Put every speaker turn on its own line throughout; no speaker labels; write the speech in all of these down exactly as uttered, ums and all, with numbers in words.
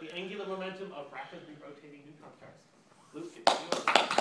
the angular momentum of rapidly rotating neutron stars. Luke, it's yours.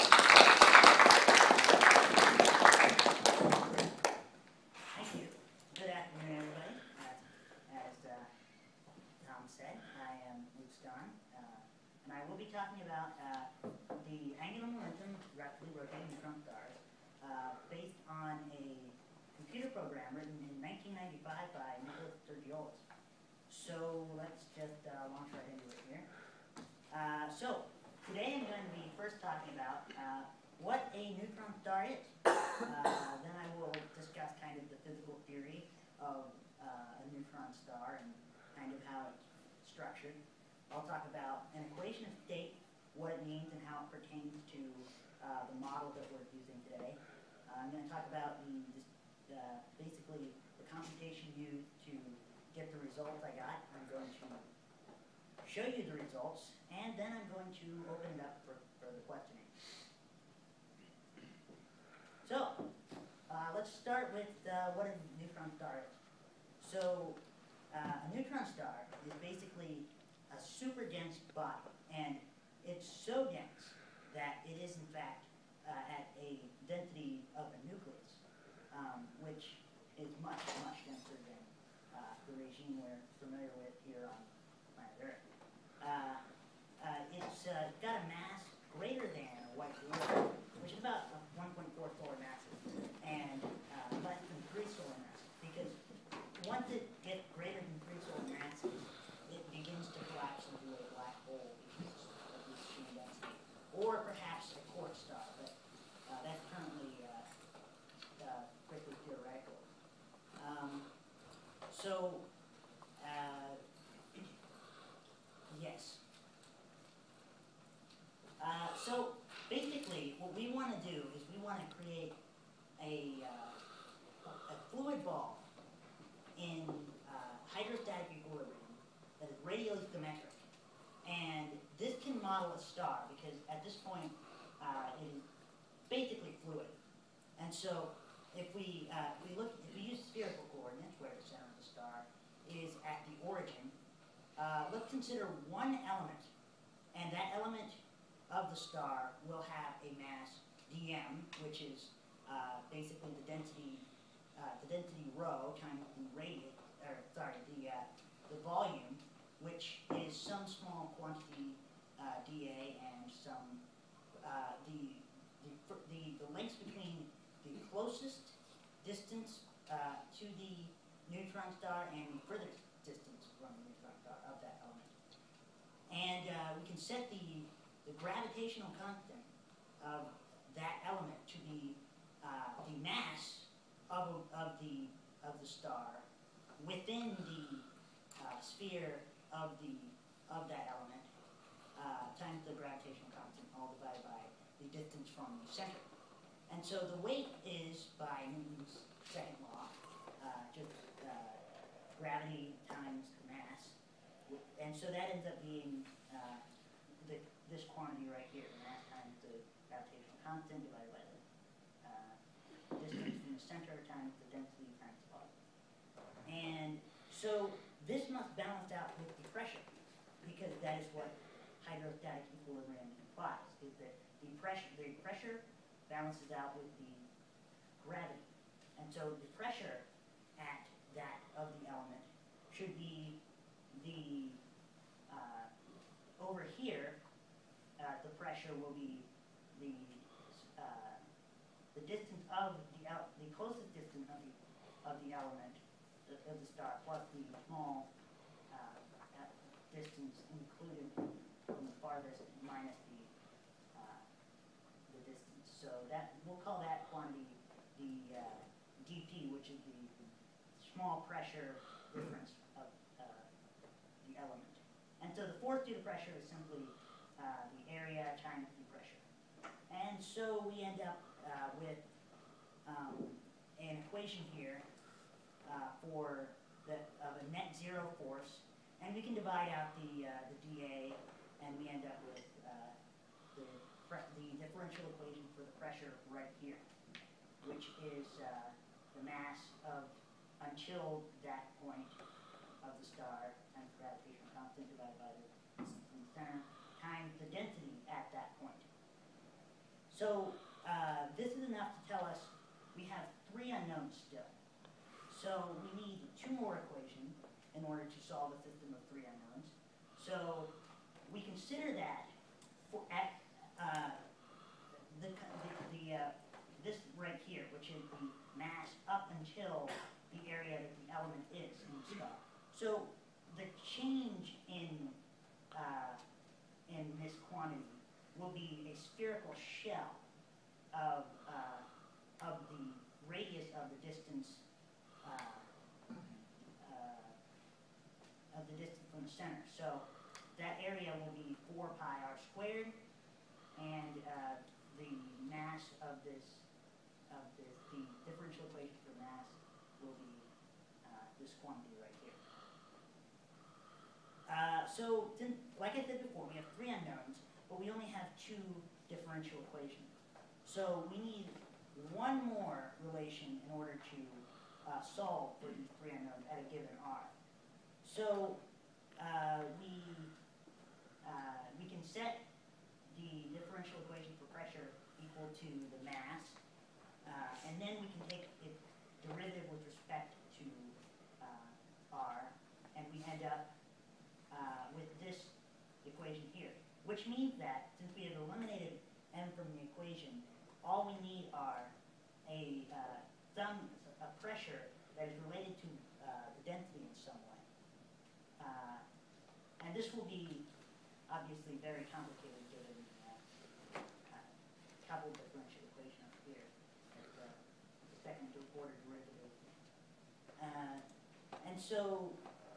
Thank you. Good afternoon, everybody. As, as uh, Tom said, I am Luke Starn, uh, and I will be talking about uh, the angular momentum of rapidly rotating neutron stars uh, based on a computer program written in nineteen ninety-five by Nicholas Sturgiolis. So let's just uh, launch right into it here. Uh, so today I'm going to be first talking about uh, what a neutron star is. Uh, then I will discuss kind of the physical theory of uh, a neutron star and kind of how it's structured. I'll talk about an equation of state, what it means and how it pertains to uh, the model that we're using today. Uh, I'm going to talk about the, uh, basically the computation used to get the results I got. I'm going to show you the results, and then I'm going to open it up for further questioning. So, uh, let's start with uh, what a neutron star is. So, uh, a neutron star is basically a super dense body, and it's so dense that it is in fact uh, at a density of a nucleus, um, which is much, much denser than uh, the regime we're familiar with here on planet Earth. Uh, uh, it's uh, got a mass greater than a white dwarf, which is about one point four solar masses, and uh, less than three solar masses, because once it gets greater than three solar masses, it begins to collapse into a black hole because of the extreme density, or perhaps a quark star, but uh, that's currently uh, uh, strictly theoretical. Um, so, uh, yes. Uh, so, basically, what we want to do is we want to create a, uh, a fluid ball in uh, hydrostatic equilibrium that is radially symmetric. And this can model a star because at this point uh, it is basically fluid. And so if we, uh, if we look, if we use spherical coordinates where the center of the star is at the origin, uh, let's consider one element, and that element of the star will have a mass dm, which is uh, basically the density, uh, the density rho times the radius, or sorry, the uh, the volume, which is some small quantity uh, dA and some uh, the, the the the lengths between the closest distance uh, to the neutron star and the furthest distance from the neutron star of that element. And uh, we can set the, the gravitational constant of that element to be uh, the mass of, of, the, of the star within the uh, sphere of, the, of that element uh, times the gravitational constant all divided by the distance from the center. And so the weight is by Newton's second law, uh, just uh, gravity times mass. And so that ends up being uh, the, this quantity right here, mass times the gravitational constant divided by the uh, distance from the center times the density times the volume. And so this must balance out with the pressure, because that is what hydrostatic equilibrium implies, is that the pressure, the pressure balances out with the gravity. And so the pressure at that of the element should be the, uh, over here, uh, the pressure will be the, uh, the distance of the, el the closest distance of the, of the element, the, of the star, plus the small uh, distance included from the farthest minus the uh, the distance. So that we'll call that quantity the uh, dP, which is the, the small pressure difference of uh, the element. And so the force due to pressure is simply uh, the area times the pressure. And so we end up uh, with um, an equation here uh, for the of a net zero force, and we can divide out the uh, the dA, and we end up with uh, the the differential equation for the pressure right here, which is uh, the mass of until that point of the star times the gravitational constant divided by the So uh, this is enough to tell us we have three unknowns still. So we need two more equations in order to solve a system of three unknowns. So we consider that for at uh, the, the, the uh, this right here, which is the mass up until the area that the element is in the star. So the change in uh, in this quantity will be a spherical shell of uh, of the radius of the distance uh, uh, of the distance from the center. So that area will be four pi r squared, and uh, the mass of this of this the differential equation for mass will be uh, this quantity right here. Uh, so, then, like I said before, we have three unknowns, but we only have two differential equations. So we need one more relation in order to uh, solve for these three unknowns at a given r. So uh, we uh, we can set the differential equation for pressure equal to the mass, uh, and then we can take its derivative with respect to uh, r, and we end up uh, with this equation here, which means that since we have eliminated m from the equation, all we need are a uh, some a pressure that is related to uh, the density in some way, uh, and this will be obviously very complicated given uh, uh, coupled differential equation up here as uh, the second order derivative, uh, and so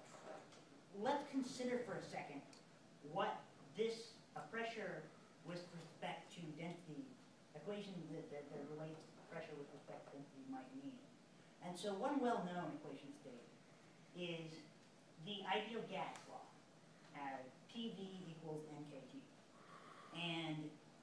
let's consider for a second what this a pressure with respect to density equation that, that, that relates pressure with respect to density might mean. And so one well-known equation state is the ideal gas law, as P V equals N K T. And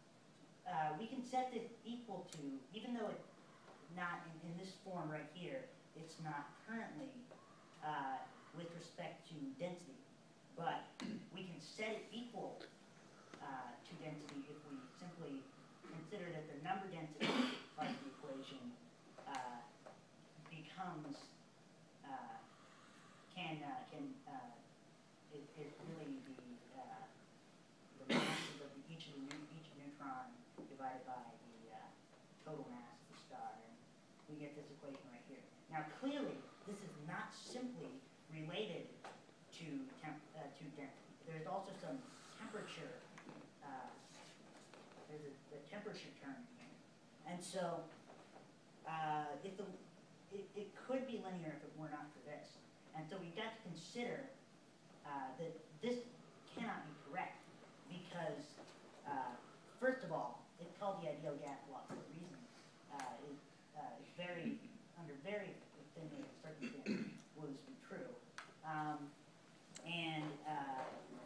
uh, we can set this equal to, even though it's not in, in this form right here, it's not currently uh, with respect to density, but we can set it equal uh, to density if we simply consider that the number density of the equation uh, becomes uh, can uh, can uh, is, is really the uh, the masses of the, each of the each neutron divided by the uh, total mass of the star, and we get this equation right here. Now clearly, this is not simply related to temp, uh, to density. There's also some temperature. Uh, there's a the temperature term here, and so uh, if the it, it could be linear if it were not for this, and so we've got to consider uh, that this cannot be correct because uh, first of all, it's called the ideal gas law for a reason. Uh, it, uh, it's very under very attenuated circumstances will this be true. Um, and uh,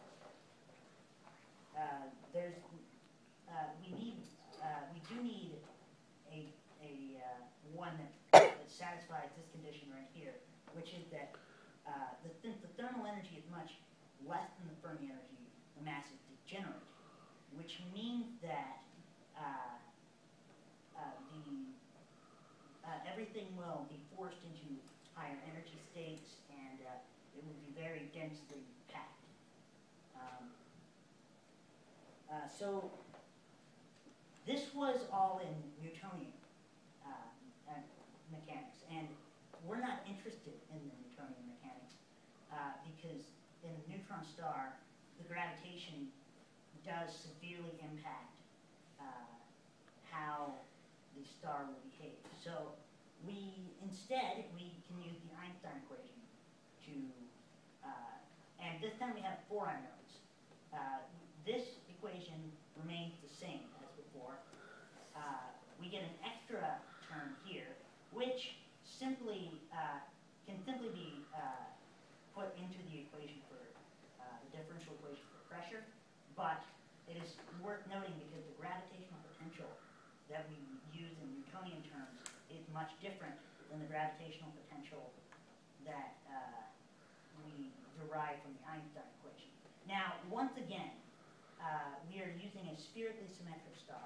uh, there's, uh, we need, uh, we do need a, a uh, one that, that satisfies this condition right here, which is that uh, the, since the thermal energy is much less than the Fermi energy, the mass is degenerate, which means that uh, uh, the uh, everything will be forced into higher energy states, and uh, it will be very densely packed. Um, uh, so this was all in Newtonian uh, uh, mechanics, and we're not interested in the Newtonian mechanics uh, because in a neutron star, the gravitation does severely impact uh, how the star will behave. So we instead we can use the Einstein equation to, uh, and this time we have four unknowns. Uh, this equation remains the same as before. Uh, we get an extra term here, which simply uh, can simply be uh, put into the equation for uh, the differential equation for pressure, but it is worth noting because the gravitational potential that we use in Newtonian terms is much different than the gravitational potential that uh, we derive from the Einstein equation. Now, once again, uh, we are using a spherically symmetric star,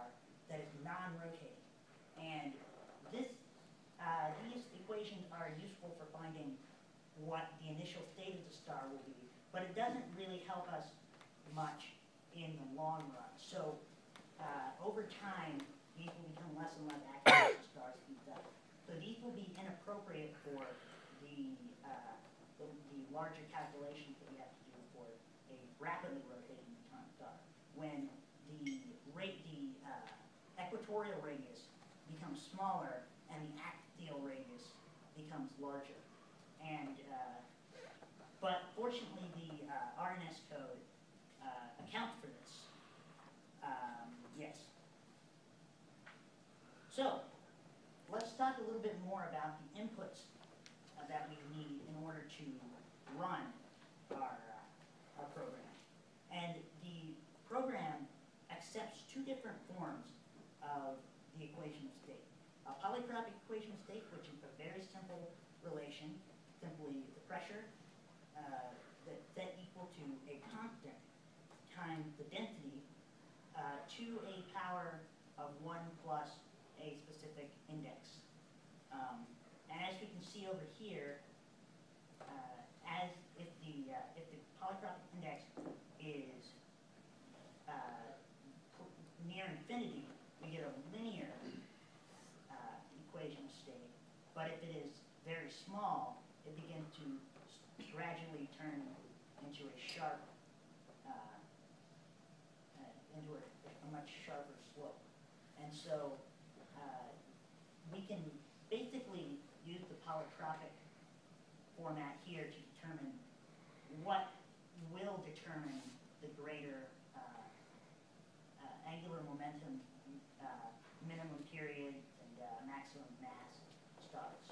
that is non-rotating. And this, uh, these equations are useful for finding what the initial state of the star will be, but it doesn't really help us much in the long run. So uh, over time, these will become less and less accurate as the star speeds up. So these will be inappropriate for the, uh, the, the larger calculations that we have to do for a rapidly rotating neutron star. When the rate, the uh, equatorial radius becomes smaller and the axial radius becomes larger. And, uh, but fortunately, the uh, R N S code uh, accounts for this. Um, yes. So, let's talk a little bit more about the inputs uh, that we need in order to run our, uh, our program. And the program accepts two different forms of the equation of state. A polytropic equation of state, which is a very simple relation, simply the pressure uh, that's set equal to a constant times the density uh, to a power of one plus a specific index. Um, and as we can see over here, uh, as if the uh, if the polytropic index is uh, near infinity, we get a linear uh, equation of state. But if it is very small, it begins to gradually turn into a sharp, uh, uh, into a, a much sharper slope. And so uh, we can basically use the polytropic format here to determine what will determine the greater uh, uh, angular momentum, uh, minimum period, and uh, maximum mass stars.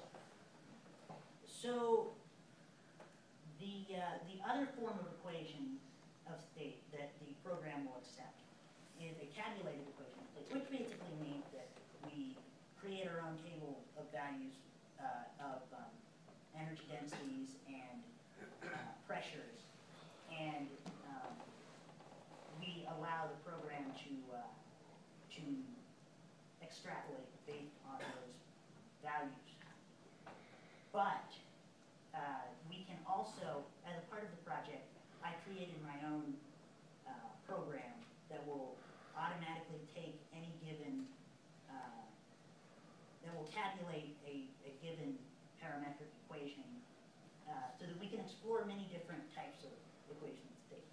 So the, uh, the other form of equation of state that the program will accept is a tabulated equation of state, which basically means that we create our own table of values uh, of um, energy densities and uh, pressures, and um, we allow the program to, uh, to extrapolate based on those values. But uh, we can also, as a part of the project, I created my own uh, program that will automatically take any given, uh, that will tabulate a, a given parametric equation uh, so that we can explore many different types of equation of state.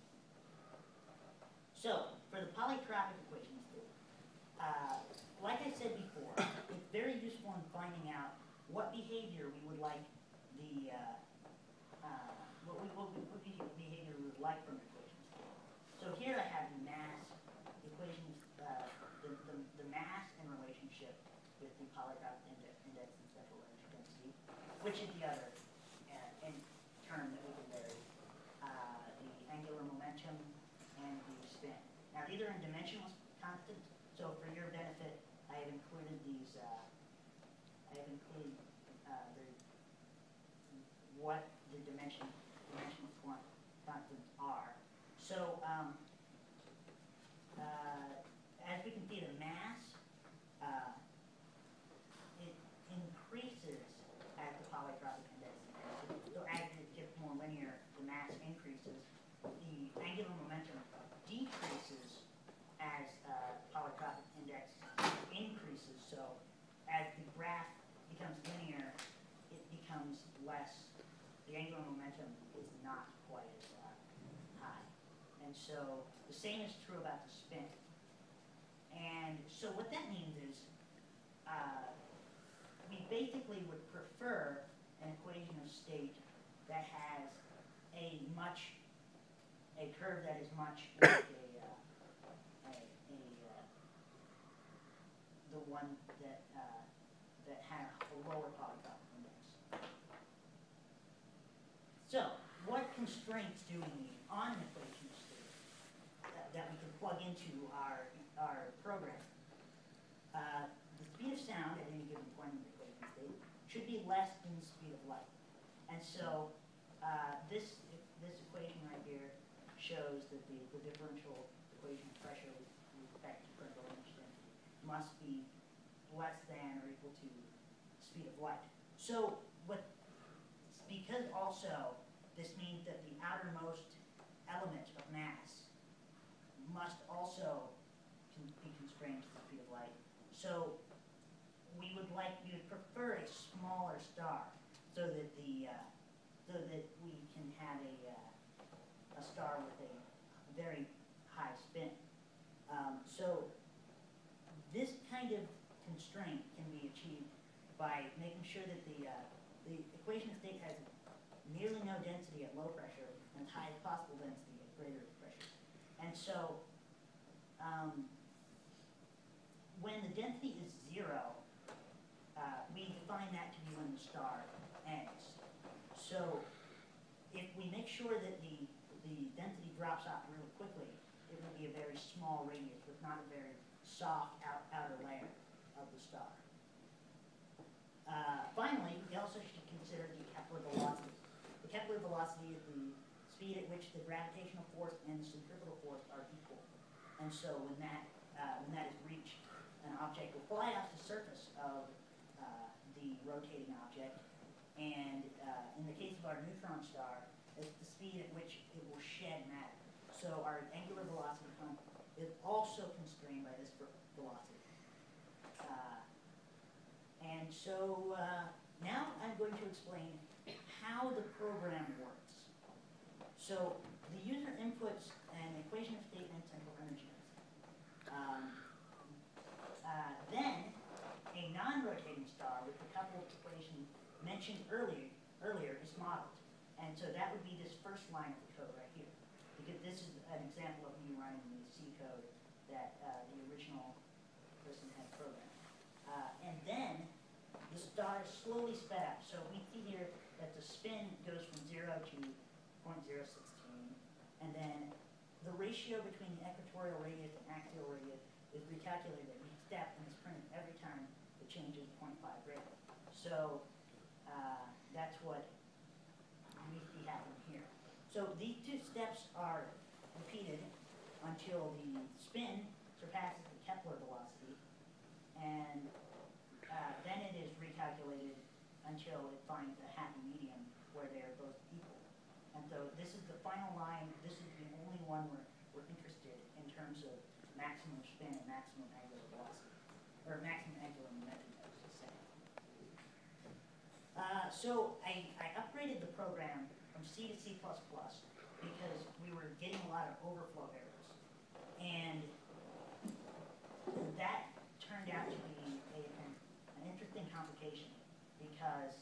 So, for the polytropic equation of state, uh, like I said before, it's very useful in finding out what behavior we would like the, uh, uh, what, we, what, we, what behavior we would like from the equation of state. So here I have the mass equations, uh, the, the, the mass in relationship with the polytropic index, index and special energy density, which is the other uh, in term that we can vary, uh, the angular momentum and the spin. Now these are in dimensionless constants, so for your benefit, I have included these, uh, I have included uh, the, what the dimension, dimensional constants are. So, um, uh, as we can see, the mass, uh, it increases as the polytropic index increases. So as it gets more linear, the mass increases. The angular momentum decreases as uh, polytropic index increases. So as the graph becomes linear, it becomes less, the angular momentum is not quite as uh, high. And so the same is true about the spin. And so what that means is uh, we basically would prefer an equation of state that has a much, a curve that is much like a, uh, a, a uh, the one that uh, that had a lower polytropic index. So, what constraints do we need on an equation of state that, that we can plug into our our program? Uh, the speed of sound at any given point in the equation of state should be less than the speed of light, and so uh, this this equation right here shows that the, the differential equation of pressure with respect to critical energy density must be less than or equal to the speed of light. So what, because also this means that the outermost element of mass must also con be constrained to the speed of light. So we would like, we would prefer a smaller star so that the, uh, so that we can have a, uh, a star with a very high spin. Um, so this kind of constraint can be achieved by making sure that the, uh, the equation of state has nearly no density at low pressure and as high as possible density at greater pressure. And so um, when the density is zero, uh, we define that to be when the star ends. So if we make sure that the, the density drops off really quickly, it will be a very small radius with not a very soft out, outer layer of the star. Uh, finally, we also should consider the Kepler velocity. The Kepler velocity is the speed at which the gravitational force and the centripetal force are equal. And so when that, uh, when that is reached, an object will fly off the surface of uh, the rotating object. And uh, in the case of our neutron star, it's the speed at which it will shed matter. So our angular velocity is also constrained by this velocity. Uh, and so uh, now I'm going to explain how the program works. So the user inputs an equation of state and central energy. Um, uh, then a non-rotating star with the couple of equations mentioned earlier, earlier is modeled. And so that would be this first line of the code right here. Because this is an example of me running the C code that uh, the original person had programmed. Uh, and then the star is slowly sped up. So we see here that the spin goes from zero to zero point zero one six. And then the ratio between the equatorial radius and axial radius is recalculated at each step and is printed every time it changes zero point five rate. So uh, that's what we see happening here. So these two steps are repeated until the spin surpasses the Kepler velocity, and uh, then it is recalculated until it finds a happy medium where they are both equal. And so this is the final line. This is the only one where we're interested in terms of maximum spin and maximum angular velocity, or maximum angular momentum, I was just saying. Uh, so I, I upgraded the program from C to C plus plus because we were getting a lot of overflow errors. And that turned out to be a, an, an interesting complication because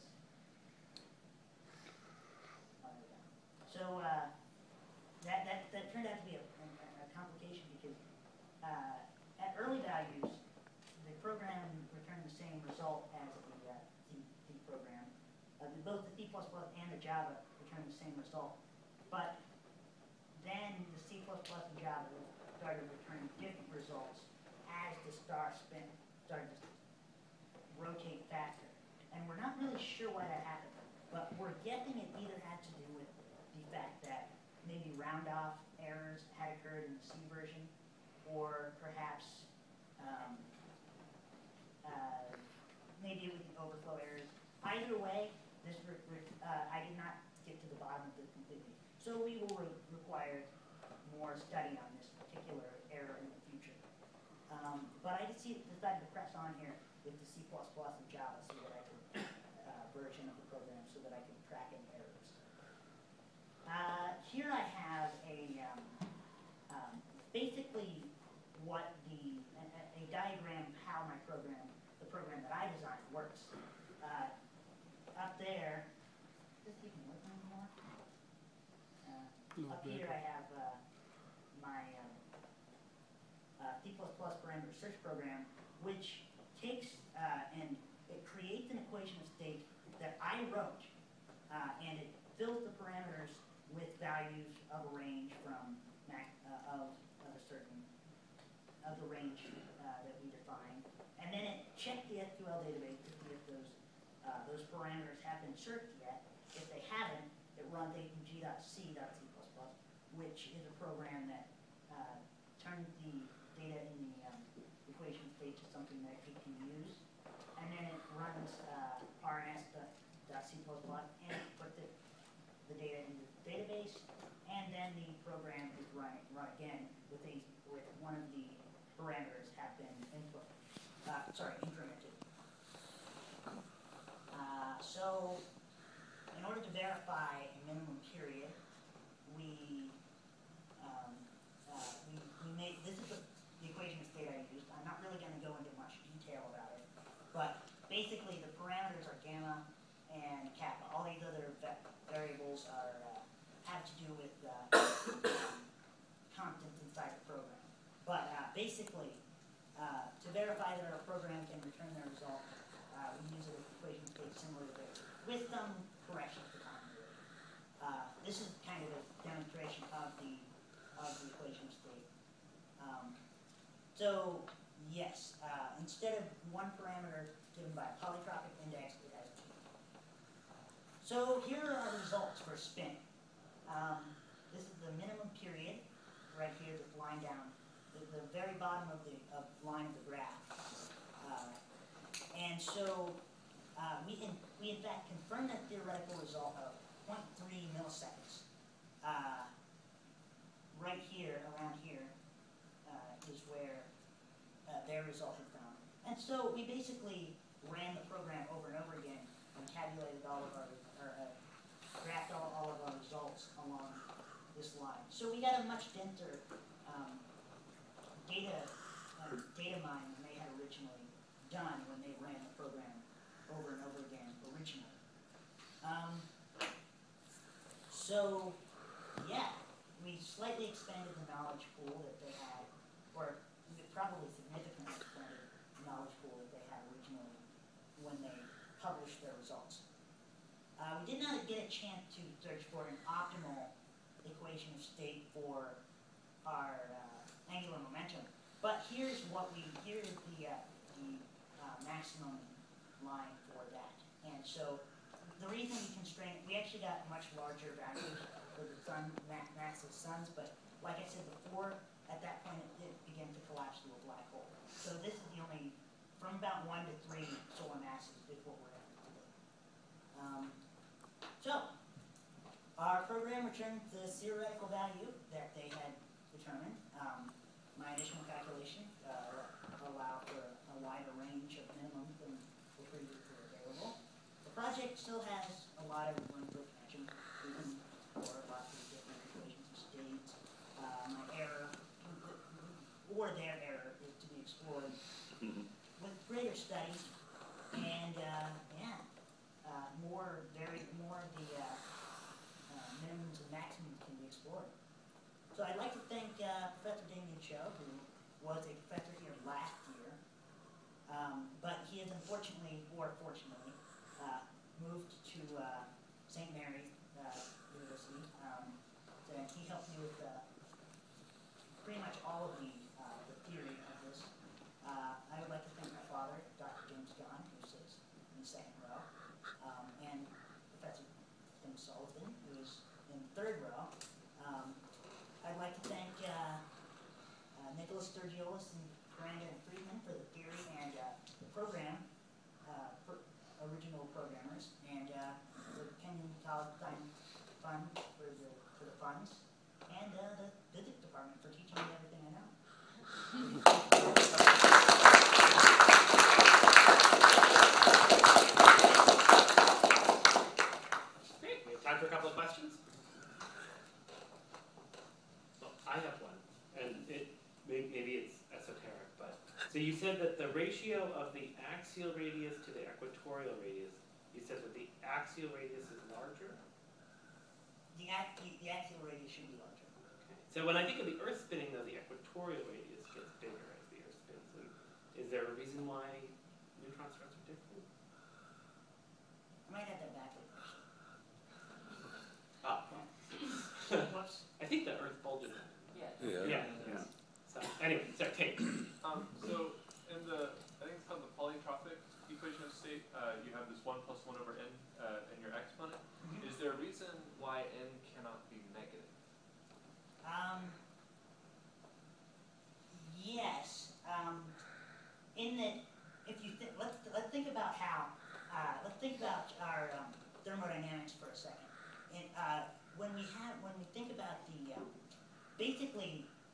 So uh, that, that, that turned out to be a, a, a complication because uh, at early values, the program returned the same result as the uh, C, C program. Uh, the, both the C plus plus and the Java returned the same result. But then the C plus plus and Java started returning different results as the star spin started to rotate faster. And we're not really sure why that happened, but we're guessing it either had to do with the fact that maybe round-off errors had occurred in the C version, or perhaps um, uh, maybe it was the overflow errors. Either way, this re re uh, I did not get to the bottom of this completely. So we will re require more study on this particular error in the future. Um, but I decided to press on here with the C plus plus and Java so that I could uh, version of the program so that I could track any errors. Uh, here I have a um, um, basically what the a, a diagram of how my program, the program that I designed, works. Uh, up there, is this even working anymore? Uh, up here I have uh, my um, uh, C plus plus parameter search program, which takes uh, and it creates an equation of state that I wrote, uh, and it fills the parameters with values of a range from max, uh, of, of a certain, of the range uh, that we define. And then it checked the S Q L database to see if those, uh, those parameters have been searched yet. If they haven't, it runs a g dot c dot c plus plus, which is a program that uh, turns the data in the, um, the equation state to something that it can use. And then it runs uh, R N S dot C plus plus and puts it, the data into the database, and then the program is run, run again with a, with one of the parameters have been input, uh, sorry, incremented. Uh, so, in order to verify a minimum period, we, um, uh, we, we made, this is the, the equation of state I used. I'm not really going to go into much detail about it, but basically the parameters are gamma and kappa. All these other va variables are, uh, have to do with uh, um, constants inside the program. But uh, basically, uh, to verify that our program can return the result, uh, we use an equation state similar to this, with some corrections to continuity. Uh, this is kind of a demonstration of the of the equation state. Um, so yes, uh, instead of one parameter given by a polytropic index, it has two. So here are our results for spin. Um, this is the minimum period, right here, this line down, the, the very bottom of the of line of the graph. Uh, and so uh, we, in, we in fact confirmed that theoretical result of zero point three milliseconds. Uh, right here, around here, uh, is where uh, their result is found. And so we basically ran the program over and over again and tabulated all of our, or uh, graphed all, all of our results along this line. So we got a much denser um, data uh, data mine than they had originally done when they ran the program over and over again originally. Um, so yeah, we slightly expanded the knowledge pool that they had, or probably significantly expanded the knowledge pool that they had originally when they published their results. Uh, we did not get a chance to search for an optimal equation of state for our uh, angular momentum, but here's what we, here is the, uh, the uh, maximum line for that. And so the reason we constrained, we actually got much larger values for the sun, massive suns, but like I said before, at that point it, it began to collapse to a black hole. So this is the only, from about one to three solar masses is what we're at today. Um, so, our program returned the theoretical value that they had determined. Um, my additional calculation uh, allowed for a wider range of minimums than were previously available. The project still has a lot of room for expansion. We can explore lots of different equations of states. Uh, my error, or their error, is to be explored with greater study and uh, yeah, uh, more very more of the uh, uh, minimums and maximums can be explored. So I'd like to thank uh, Professor Damien Cho, who was a professor here last year, um, but he has unfortunately, or fortunately, uh, moved to uh, Saint Mary's uh, University, um, and he helped me with uh, pretty much all of the, uh, the theory of this. Uh, I would like to thank my father, Doctor James John, who sits in the second row, um, and Professor Tim Sullivan, who is in the third row. Um, I'd like to thank uh, uh, Nicholas Sturgiolis and Brandon Friedman for the theory and uh, the program, uh, for original programmers, and uh, the Kenyon College Time Fund for the, for the funds, and uh, the physics department for teaching me everything I know.
Great. We have time for a couple of questions. Well, I have one, and it maybe, maybe it's esoteric, but so you said that the ratio of the axial radius to the equatorial radius, you said that the axial radius is larger?
The, ax the axial radius should be larger.
Okay. So when I think of the Earth spinning, though, the equatorial radius gets bigger as the Earth spins. And is there a reason why neutron stars are different?
I might have that backwards, actually.
Oh.
Whoops.
I think the Earth bulges out.
Yeah.
Yeah. yeah. So anyway, sorry, Kate.
Um, so in the, I think it's called the polytropic equation of state, uh, you have this one plus one over n uh, in your exponent.
Mhm.
Is there a reason why n cannot be negative?
Um, yes. Um,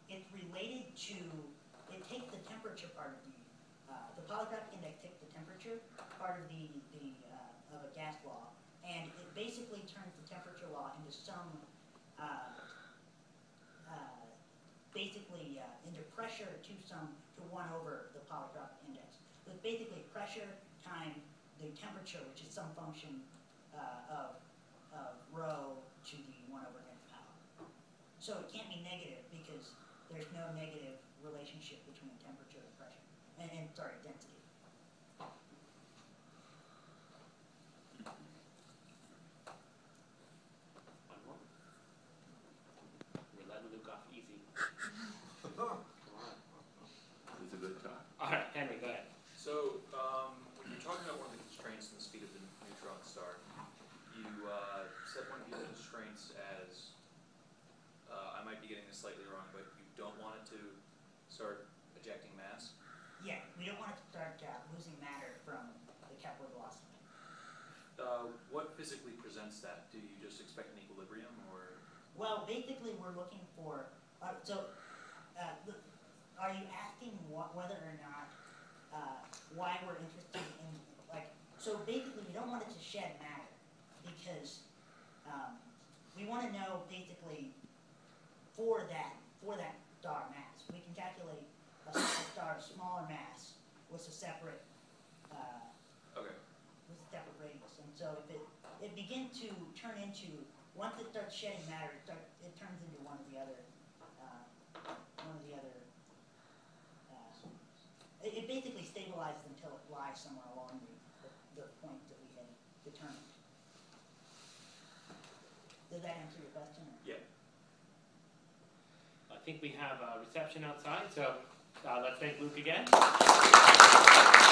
it's related to, it takes the temperature part of the, uh, the polygraphic index takes the temperature part of the, the, uh, of a gas law, and it basically turns the temperature law into some, uh, uh, basically, uh, into pressure to some, to one over the polygraphic index. So it's basically pressure times the temperature, which is some function, uh, of, of rho to the one over n power. So it can't be negative because there's no negative relationship between temperature and pressure, and, and sorry, density.
One more. We're letting Luke off easy. Come on.
It's a good talk.
All right, Henry, go ahead.
So, um, when you're talking about one of the constraints in the speed of the neutron star, you uh, set one of the constraints as, uh, I might be getting this slightly wrong, but you don't want it to start ejecting mass?
Yeah, we don't want it to start uh, losing matter from the Kepler velocity.
Uh, what physically presents that? Do you just expect an equilibrium, or?
Well, basically, we're looking for, uh, so, uh, the, are you asking what, whether or not, uh, why we're interested in, like, so basically, we don't want it to shed matter, because, um, we want to know, basically, for that, for that star mass. We can calculate a separate star of smaller mass with a separate, uh,
Okay.
with a separate radius. And so if it, it begins to turn into, once it starts shedding matter, it, start, it turns into one of the other, uh, one of the other, uh, it, it basically stabilizes until it lies somewhere along the, the, the point that we had determined. Does that answer your question? Or?
Yeah.
I think we have a reception outside, so uh, let's thank Luke again.